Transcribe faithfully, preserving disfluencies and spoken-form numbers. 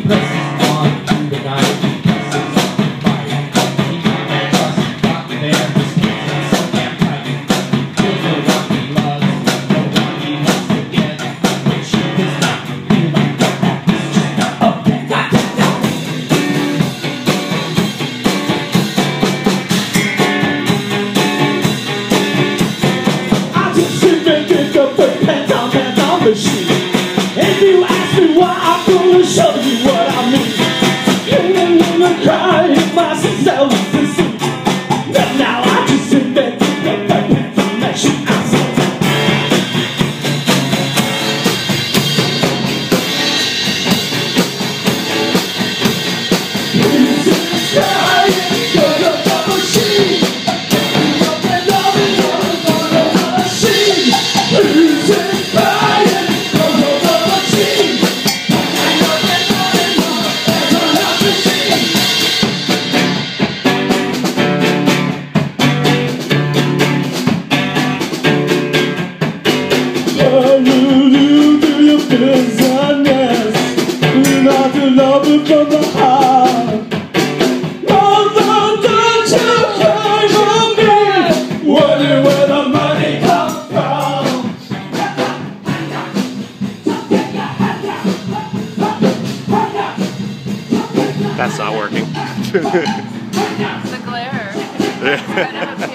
If you ask me why, I'm gonna show you what I mean. You don't wanna cry myself to see. But now I just sit there with the perfect information I see. Who's crying? Gonna double sheet. Nothing loving, gonna double sheet. Who's crying? Not to love it from the heart. Mother, don't you cry for me. Wondering where the money comes from. That's not working. The glare.